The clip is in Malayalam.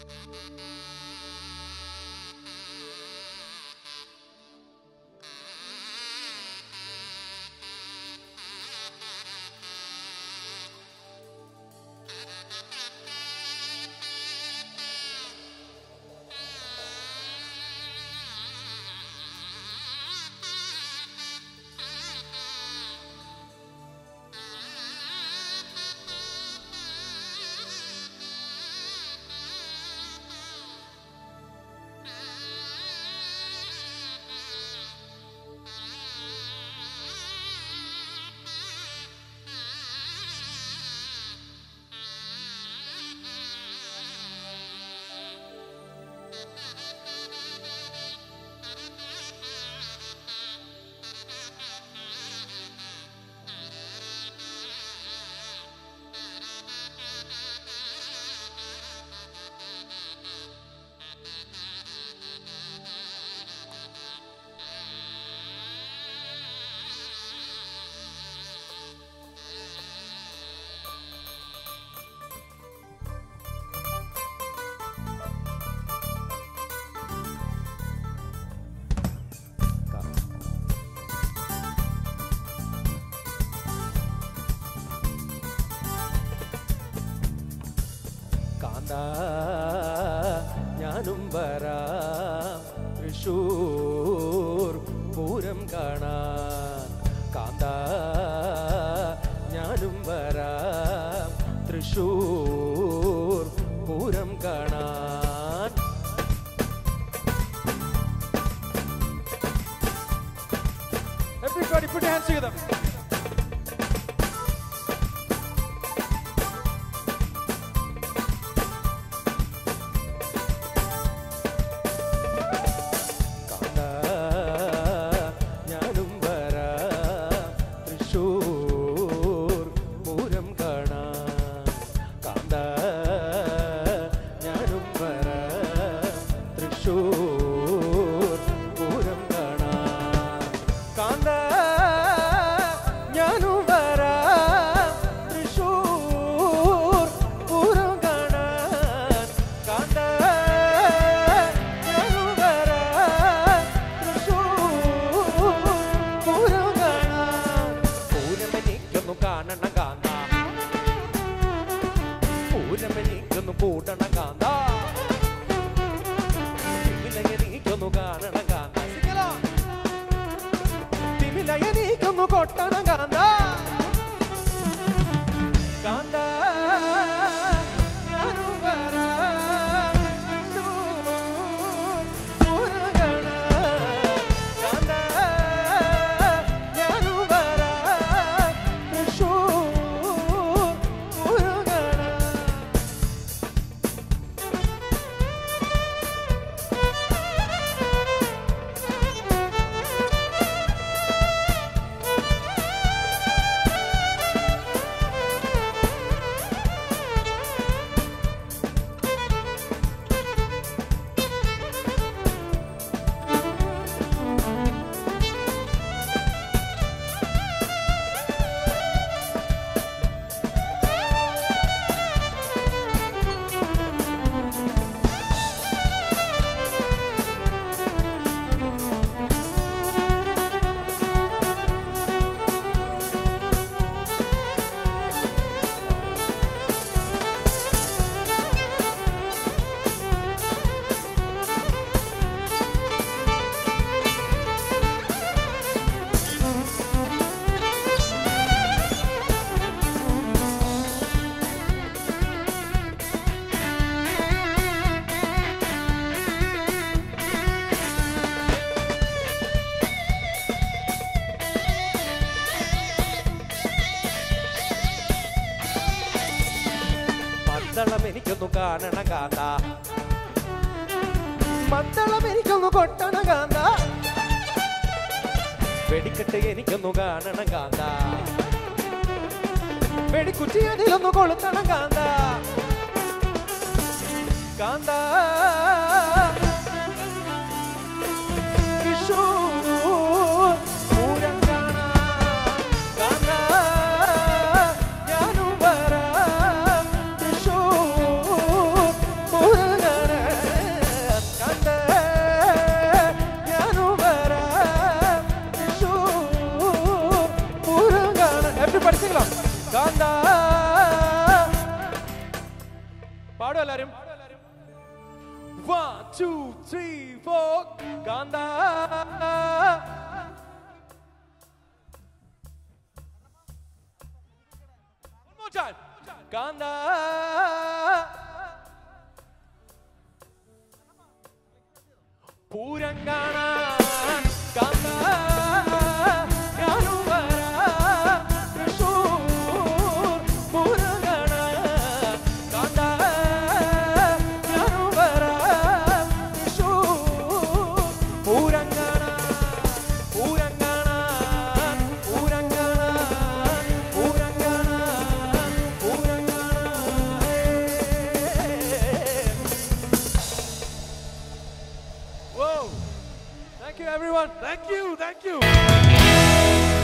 ഞാനും വരാം തൃശൂർ പൂരം കാണാൻ കാന്ത ഞാനും വരാം തൃശൂർ പൂരം കാണാൻ Everybody put your hands together. എനിക്കൊന്നു കാണണം കാന്ത മദ്ദളം എനിക്കൊന്നു കൊട്ടണം കാന്ത വെടിക്കെട്ട് എനിക്കൊന്നു കാണണം കാന്ത വെടിക്കുറ്റി അതിലൊന്നു കൊളുത്തണം കാന്ത കാന്ത Pura എല്ലാരും 1 2 3 4 കാന്ത one more time കാന്ത പൂരം കാണാൻ കാന്ത ഞാനും വരാം തൃശ്ശൂർ പൂരം കാണാൻ കാന്ത ഞാനും വരാം തൃശ്ശൂർ പൂരം കാണാൻ പൂരം കാണാൻ പൂരം കാണാൻ പൂരം കാണാൻ പൂരം കാണാൻ Whoa! Thank you, everyone. Thank you.